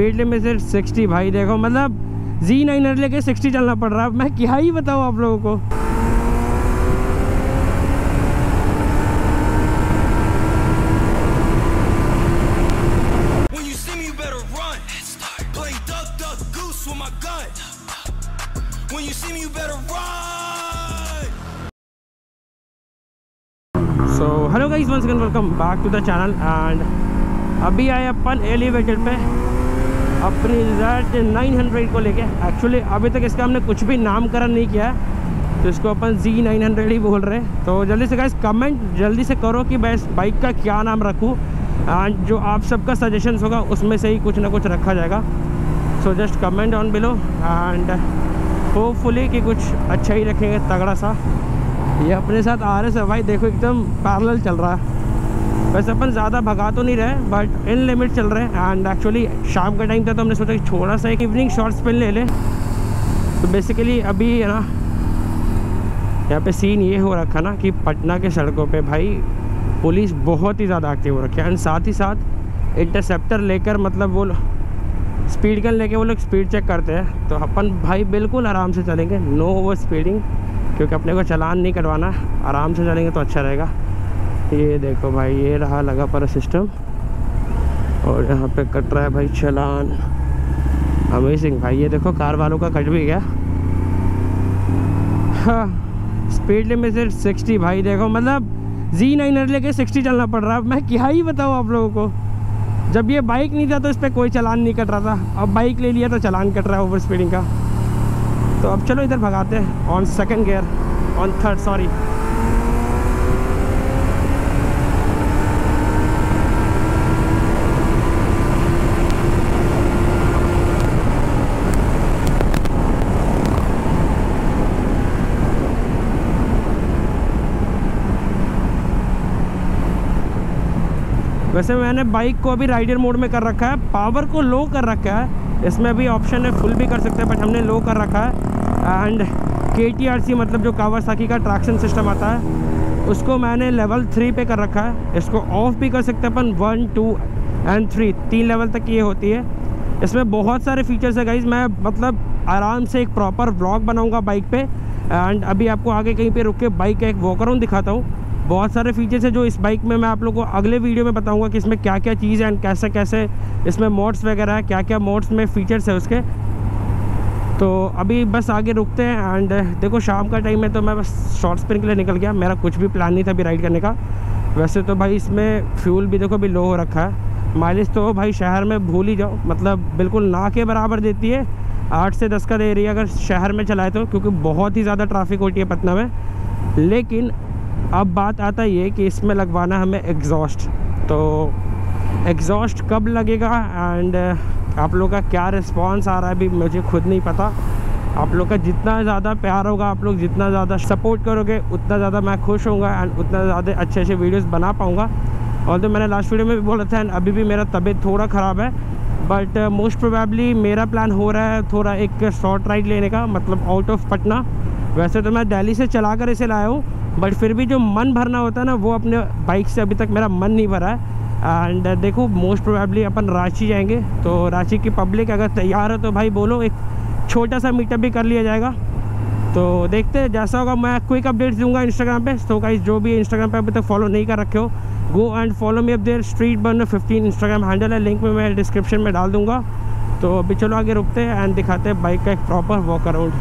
Speed limit सिर्फ 60 भाई। देखो मतलब Z900 लेके 60 चलना पड़ रहा है। मैं क्या ही बताऊँ आप लोगों को। So hello guys, once again welcome back to the channel. And अभी आए अपन एलिवेटेड पे अपनी Z900 को लेके। एक्चुअली अभी तक इसका हमने कुछ भी नामकरण नहीं किया है, तो इसको अपन Z900 ही बोल रहे हैं। तो जल्दी से गाइस कमेंट जल्दी से करो कि मैं इस बाइक का क्या नाम रखूँ। एंड जो आप सबका सजेशंस होगा उसमें से ही कुछ ना कुछ रखा जाएगा। So just comment on below and hopefully कि कुछ अच्छा ही रखेंगे, तगड़ा सा। ये अपने साथ RS है भाई, देखो एकदम पैरेलल चल रहा है। वैसे अपन ज़्यादा भगा तो नहीं रहे बट इन लिमिट चल रहे हैं। एंड एक्चुअली शाम का टाइम था तो हमने सोचा कि थोड़ा सा एक इवनिंग शॉर्ट स्पिन ले लें। तो बेसिकली अभी है ना, यहाँ पे सीन ये हो रखा ना कि पटना के सड़कों पे भाई पुलिस बहुत ही ज़्यादा एक्टिव हो रखी है। एंड साथ ही साथ इंटरसेप्टर लेकर मतलब वो स्पीड गन लेके वो लोग स्पीड चेक करते हैं। तो अपन भाई बिल्कुल आराम से चलेंगे, नो ओवर स्पीडिंग, क्योंकि अपने को चालान नहीं करवाना। आराम से चलेंगे तो अच्छा रहेगा। ये देखो भाई, ये रहा लगा पर सिस्टम और यहाँ पे कट रहा है भाई चालान। अमेजिंग भाई, ये देखो कार वालों का कट भी गया। हाँ, स्पीड लिमिट सिर्फ 60 भाई। देखो मतलब Z900 लेके 60 चलना पड़ रहा है। मैं क्या ही बताऊँ आप लोगों को। जब ये बाइक नहीं था तो इस पर कोई चालान नहीं कट रहा था, अब बाइक ले लिया तो चालान कट रहा है ओवर स्पीडिंग का। तो अब चलो इधर भगाते हैं on second gear, on third sorry. वैसे मैंने बाइक को अभी राइडर मोड में कर रखा है, पावर को लो कर रखा है। इसमें अभी ऑप्शन है फुल भी कर सकते हैं बट हमने लो कर रखा है। एंड KTRC मतलब जो कावासाकी का ट्रैक्शन सिस्टम आता है उसको मैंने लेवल 3 पे कर रखा है। इसको ऑफ भी कर सकते हैं अपन 1, 2 एंड 3, 3 लेवल तक ये होती है। इसमें बहुत सारे फीचर्स है गाइज। मैं मतलब आराम से एक प्रॉपर व्लॉग बनाऊंगा बाइक पे। एंड अभी आपको आगे कहीं पे रुक के बाइक का एक वॉक अराउंड दिखाता हूँ। बहुत सारे फीचर्स है जो इस बाइक में मैं आप लोगों को अगले वीडियो में बताऊंगा कि इसमें क्या क्या चीज़ है एंड कैसे कैसे इसमें मोड्स वगैरह है, क्या क्या मोड्स में फीचर्स है उसके। तो अभी बस आगे रुकते हैं। एंड देखो शाम का टाइम है तो मैं बस शॉर्ट स्पिन के लिए निकल गया। मेरा कुछ भी प्लान नहीं था अभी राइड करने का। वैसे तो भाई इसमें फ्यूल भी देखो अभी लो हो रखा है। माइलेज तो भाई शहर में भूल ही जाओ, मतलब बिल्कुल ना के बराबर देती है। 8 से 10 का दे रही है अगर शहर में चलाए तो, क्योंकि बहुत ही ज़्यादा ट्रैफिक होती है पटना में। लेकिन अब बात आता ये कि इसमें लगवाना हमें एग्जॉस्ट। तो एग्जॉस्ट कब लगेगा एंड आप लोग का क्या रिस्पांस आ रहा है अभी मुझे खुद नहीं पता। आप लोग का जितना ज़्यादा प्यार होगा, आप लोग जितना ज़्यादा सपोर्ट करोगे उतना ज़्यादा मैं खुश होऊंगा एंड उतना ज़्यादा अच्छे अच्छे वीडियोस बना पाऊँगा। और तो मैंने लास्ट वीडियो में भी बोला था एंड अभी भी मेरा तबीयत थोड़ा ख़राब है बट मोस्ट प्रोबेबली मेरा प्लान हो रहा है थोड़ा एक शॉर्ट राइड लेने का, मतलब आउट ऑफ पटना। वैसे तो मैं दिल्ली से चला कर इसे लाया हूँ बट फिर भी जो मन भरना होता है ना, वो अपने बाइक से अभी तक मेरा मन नहीं भरा है। एंड देखो मोस्ट प्रोबेबली अपन रांची जाएंगे। तो रांची की पब्लिक अगर तैयार हो तो भाई बोलो, एक छोटा सा मीटअप भी कर लिया जाएगा। तो देखते हैं जैसा होगा, मैं क्विक अपडेट्स दूंगा इंस्टाग्राम पे। तो गाइस जो भी इंस्टाग्राम पे अभी तक फॉलो नहीं कर रखे हो, go and follow me up there. Street burner 15 Instagram handle है, लिंक में मैं डिस्क्रिप्शन में डाल दूँगा। तो अभी चलो आगे रुकते हैं एंड दिखाते हैं बाइक का एक प्रॉपर वॉक अराउंड।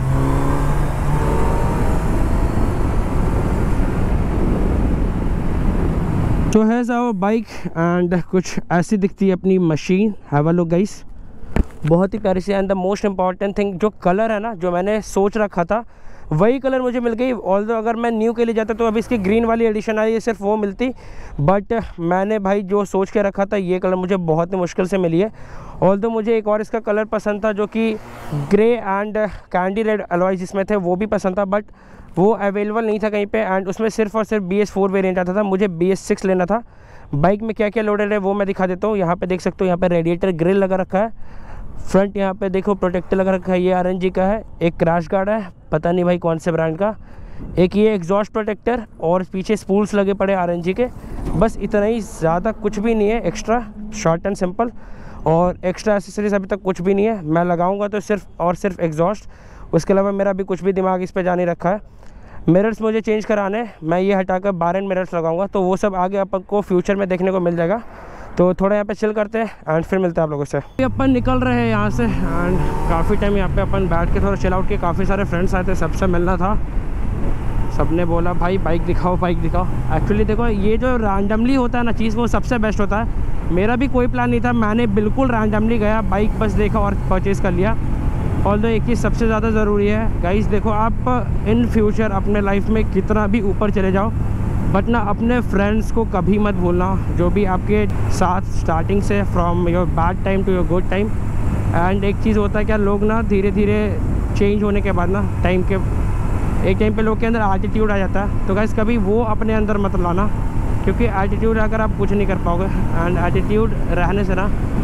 तो है साहब बाइक एंड कुछ ऐसी दिखती है अपनी मशीन। हैव अ लुक गाइस, बहुत ही प्यारी सी। And the most important thing, जो कलर है ना, जो मैंने सोच रखा था वही कलर मुझे मिल गई। ऑल्दो अगर मैं न्यू के लिए जाता तो अभी इसकी ग्रीन वाली एडिशन आई है, सिर्फ वो मिलती। बट मैंने भाई जो सोच के रखा था ये कलर मुझे बहुत ही मुश्किल से मिली है। ऑल्दो मुझे एक और इसका कलर पसंद था जो कि grey and candy red alloy जिसमें थे, वो भी पसंद था बट वो अवेलेबल नहीं था कहीं पे। एंड उसमें सिर्फ और सिर्फ BS4 वेरिएंट आता था, मुझे BS6 लेना था। बाइक में क्या क्या लोडेड है वो मैं दिखा देता हूँ। यहाँ पे देख सकते हो, यहाँ पे रेडिएटर ग्रिल लगा रखा है। फ्रंट यहाँ पे देखो प्रोटेक्टर लगा रखा है, ये RNG का है। एक क्रैश गार्ड है, पता नहीं भाई कौन से ब्रांड का। एक ये एग्जॉस्ट प्रोटेक्टर और पीछे स्पूल्स लगे पड़े RNG के। बस इतना ही, ज़्यादा कुछ भी नहीं है एक्स्ट्रा, शॉर्ट एंड सिंपल। और एक्स्ट्रा एसेसरीज अभी तक कुछ भी नहीं है। मैं लगाऊंगा तो सिर्फ और सिर्फ एग्जॉस्ट, उसके अलावा मेरा अभी कुछ भी दिमाग इस पे जा नहीं रखा है। मिरर्स मुझे चेंज कराने, मैं ये हटाकर 12 इंच मिरर्स लगाऊंगा, तो वो सब आगे अपन को फ्यूचर में देखने को मिल जाएगा। तो थोड़ा यहाँ पे चिल करते हैं एंड फिर मिलते हैं आप लोगों से। अपन निकल रहे हैं यहाँ से एंड काफ़ी टाइम यहाँ पे अपन बैठ के थोड़ा चिल आउट किए। काफ़ी सारे फ्रेंड्स आए थे, सबसे मिलना था। सबने बोला भाई बाइक दिखाओ बाइक दिखाओ। एक्चुअली देखो ये जो रैंडमली होता है ना चीज़, वो सबसे बेस्ट होता है। मेरा भी कोई प्लान नहीं था, मैंने बिल्कुल रैंडमली गया, बाइक बस देखा और परचेज़ कर लिया। ऑल्दो एक चीज़ सबसे ज़्यादा ज़रूरी है गाइस, देखो आप इन फ्यूचर अपने लाइफ में कितना भी ऊपर चले जाओ, बट ना अपने फ्रेंड्स को कभी मत भूलना, जो भी आपके साथ स्टार्टिंग से from your bad time to your good time. And एक चीज़ होता है क्या, लोग ना धीरे धीरे चेंज होने के बाद ना एक टाइम पे लोग के अंदर एटीट्यूड आ जाता है। तो गाइस कभी वो अपने अंदर मत लाना, क्योंकि एटीट्यूड अगर आप कुछ नहीं कर पाओगे, एंड एटीट्यूड रहने से ना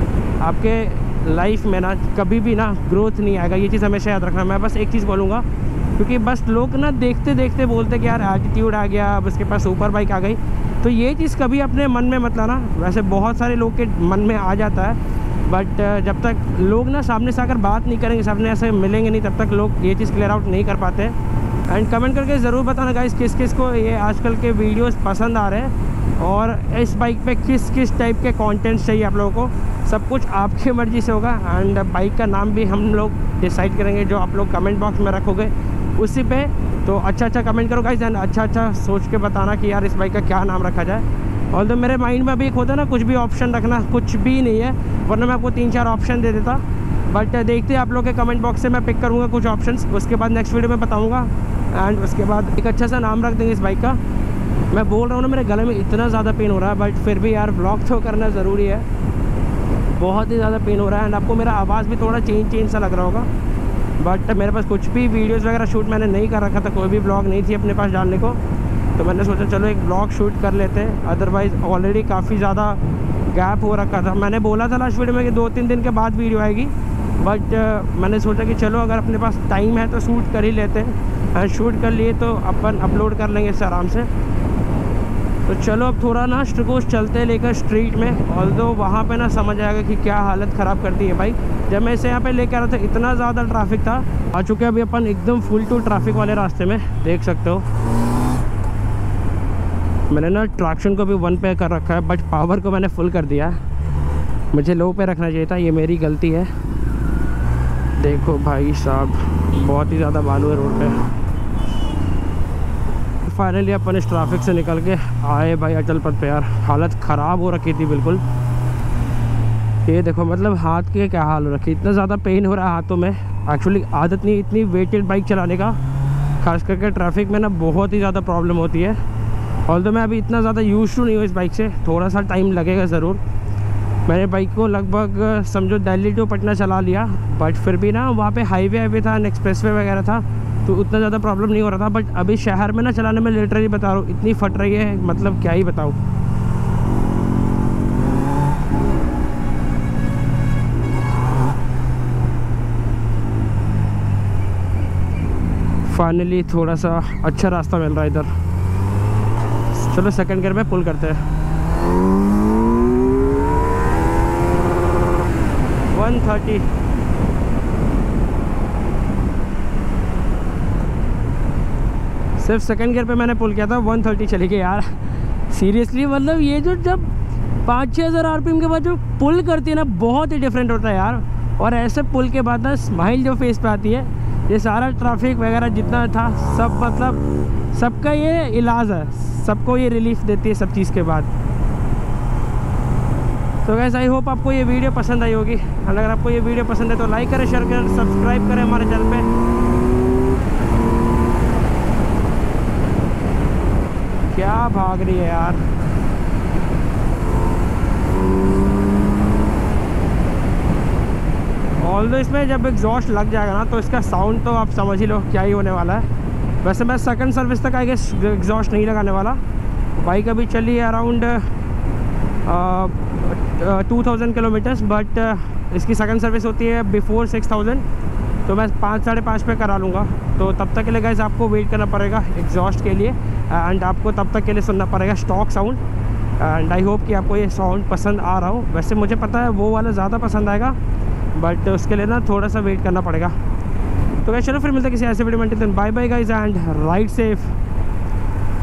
आपके लाइफ में ना कभी भी ना ग्रोथ नहीं आएगा। ये चीज़ हमेशा याद रखना। मैं बस एक चीज़ बोलूँगा, क्योंकि बस लोग ना देखते देखते बोलते कि यार एटीट्यूड आ गया, अब उसके पास सुपर बाइक आ गई, तो ये चीज़ कभी अपने मन में मत लाना। वैसे बहुत सारे लोग के मन में आ जाता है, बट जब तक लोग ना सामने से आकर बात नहीं करेंगे, सामने ऐसे मिलेंगे नहीं, तब तक लोग ये चीज़ क्लियर आउट नहीं कर पाते। एंड कमेंट करके ज़रूर बताना गाइस किस किस को ये आजकल के वीडियोस पसंद आ रहे हैं, और इस बाइक पे किस किस टाइप के कंटेंट्स चाहिए आप लोगों को। सब कुछ आपकी मर्ज़ी से होगा, एंड बाइक का नाम भी हम लोग डिसाइड करेंगे, जो आप लोग कमेंट बॉक्स में रखोगे उसी पे। तो अच्छा कमेंट करो गाइस, एंड अच्छा सोच के बताना कि यार इस बाइक का क्या नाम रखा जाए। और तो मेरे माइंड में अभी एक होता है ना, कुछ भी ऑप्शन रखना, कुछ भी नहीं है, वरना मैं आपको 3-4 ऑप्शन दे देता। बट देखते हैं आप लोग के कमेंट बॉक्स से मैं पिक करूँगा कुछ ऑप्शंस, उसके बाद नेक्स्ट वीडियो में बताऊँगा। एंड उसके बाद एक अच्छा सा नाम रख देंगे इस बाइक का। मैं बोल रहा हूँ ना, मेरे गले में इतना ज़्यादा पेन हो रहा है, बट फिर भी यार व्लॉग तो करना ज़रूरी है। बहुत ही ज़्यादा पेन हो रहा है, एंड आपको मेरा आवाज़ भी थोड़ा चेंज सा लग रहा होगा। बट मेरे पास कुछ भी वीडियोस वगैरह शूट मैंने नहीं कर रखा था, कोई भी ब्लॉग नहीं थी अपने पास डालने को, तो मैंने सोचा चलो एक ब्लॉग शूट कर लेते हैं। अदरवाइज़ ऑलरेडी काफ़ी ज़्यादा गैप हो रखा था। मैंने बोला था लास्ट वीडियो में कि 2-3 दिन के बाद वीडियो आएगी, बट मैंने सोचा कि चलो अगर अपने पास टाइम है तो शूट कर ही लेते हैं। शूट कर लिए तो अपन अपलोड कर लेंगे इससे आराम से। तो चलो अब थोड़ा ना स्ट्रिकोस चलते हैं लेकर स्ट्रीट में, ऑल्दो वहाँ पे ना समझ आएगा कि क्या हालत ख़राब करती है बाइक। जब मैं इसे यहाँ पे लेकर आ रहा था इतना ज़्यादा ट्रैफिक था। आ चुके हैं अभी अपन एकदम फुल टू ट्रैफिक वाले रास्ते में, देख सकते हो। मैंने ना ट्रैक्शन को भी 1 पे कर रखा है, बट पावर को मैंने फुल कर दिया है। मुझे लो पे रखना चाहिए था, ये मेरी गलती है। देखो भाई साहब, बहुत ही ज़्यादा बालू है रोड पे। फाइनली अपन इस ट्रैफिक से निकल के आए भाई अचल पथ पे। यार हालत ख़राब हो रखी थी बिल्कुल। ये देखो मतलब हाथ के क्या हाल हो रखी, इतना ज़्यादा पेन हो रहा है हाथों में। एक्चुअली आदत नहीं इतनी वेटेड बाइक चलाने का, खास करके ट्रैफिक में ना बहुत ही ज़्यादा प्रॉब्लम होती है। ऑल्दो मैं अभी इतना ज़्यादा यूज़ टू नहीं हूँ इस बाइक से, थोड़ा सा टाइम लगेगा ज़रूर। मैंने बाइक को लगभग समझो दिल्ली टू पटना चला लिया, बट फिर भी ना वहाँ पे हाईवे था, एक्सप्रेसवे वगैरह था, तो उतना ज़्यादा प्रॉब्लम नहीं हो रहा था। बट अभी शहर में ना चलाने में लिटरली बता रहा हूँ इतनी फट रही है, मतलब क्या ही बताऊँ। फाइनली थोड़ा सा अच्छा रास्ता मिल रहा है इधर। चलो सेकंड गियर में पुल करते हैं। 130 सिर्फ सेकंड गियर पे मैंने पुल किया था, 130 चली गई यार। सीरियसली मतलब ये जो जब 5-6 हज़ार RPM के बाद जो पुल करती है ना, बहुत ही डिफरेंट होता है यार। और ऐसे पुल के बाद ना स्माइल जो फेस पे आती है, ये सारा ट्रैफिक वगैरह जितना था सब, मतलब सबका ये इलाज है, सबको ये रिलीफ देती है सब चीज़ के बाद। तो गाइस आई होप आपको ये वीडियो पसंद आई होगी। अगर आपको ये वीडियो पसंद है तो लाइक करें, शेयर करें, सब्सक्राइब करें हमारे चैनल पे। क्या भाग रही है यार। ऑल्दो इसमें जब एग्जॉस्ट लग जाएगा ना, तो इसका साउंड तो आप समझ ही लो क्या ही होने वाला है। वैसे मैं सेकंड सर्विस तक आई गेस एग्जॉस्ट नहीं लगाने वाला। बाइक अभी चली है अराउंड 2000 किलोमीटर्स, बट इसकी सेकंड सर्विस होती है बिफोर 6000, तो मैं 5-5.5 पे करा लूँगा। तो तब तक के लिए गाइस आपको वेट करना पड़ेगा एग्जॉस्ट के लिए, एंड आपको तब तक के लिए सुनना पड़ेगा stock sound. And I hope कि आपको ये साउंड पसंद आ रहा हो। वैसे मुझे पता है वो वाला ज़्यादा पसंद आएगा, बट उसके लिए ना थोड़ा सा वेट करना पड़ेगा। तो गाइस चलो फिर मिलते हैं किसी ऐसे वीडियो में। Bye bye guys and ride safe.